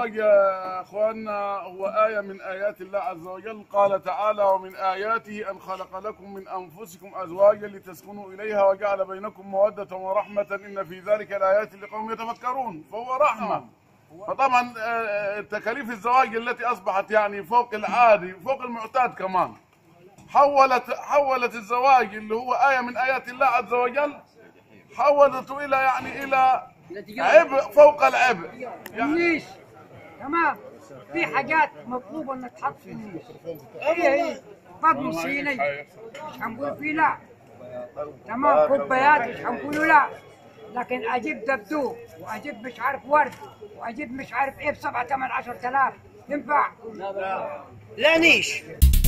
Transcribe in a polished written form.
الزواج يا اخواننا هو آية من آيات الله عز وجل. قال تعالى: ومن آياته أن خلق لكم من أنفسكم أزواجا لتسكنوا إليها وجعل بينكم مودة ورحمة إن في ذلك لآيات لقوم يتفكرون. فهو رحمة. فطبعا تكاليف الزواج التي أصبحت يعني فوق العادي فوق المعتاد كمان حولت الزواج اللي هو آية من آيات الله عز وجل حولته إلى عبء فوق العبء. النيش تمام. في حاجات مطلوبه انك تحط في النيش. هي طبل صيني مش هنقول فيه لا. تمام. كوبايات مش هنقول لا. لكن اجيب دبدوب واجيب مش عارف ورد واجيب مش عارف ايه ب7 8 10 آلاف ينفع؟ لا نيش.